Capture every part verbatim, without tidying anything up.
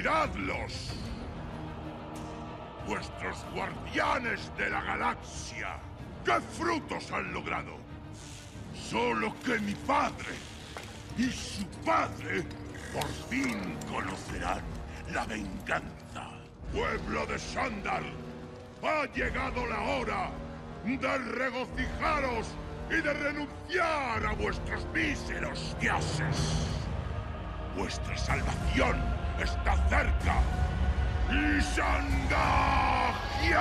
¡Miradlos! ¡Vuestros guardianes de la galaxia! ¿Qué frutos han logrado? Solo que mi padre y su padre por fin conocerán la venganza. ¡Pueblo de Shandar! ¡Ha llegado la hora de regocijaros y de renunciar a vuestros míseros dioses! ¡Vuestra salvación está cerca! ¡Lisangagia!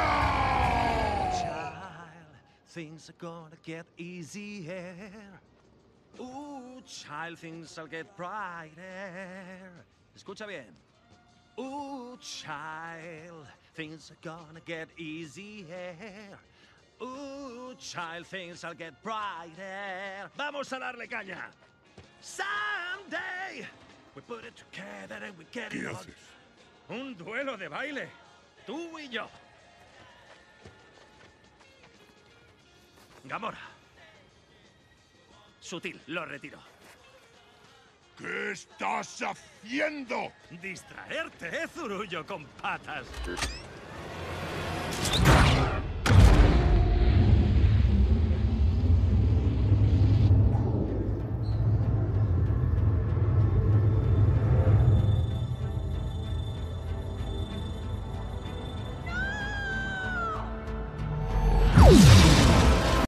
Child, things are gonna get easier. Ooh, child, things will get brighter. Escucha bien. Ooh, child, things are gonna get easier. Ooh, child, things will get brighter. Vamos a darle caña. Someday we put it together and we get it ¿Qué on. haces? Un duelo de baile. Tú y yo. Gamora. Sutil, lo retiro. ¿Qué estás haciendo? Distraerte, ¿eh, zurullo con patas?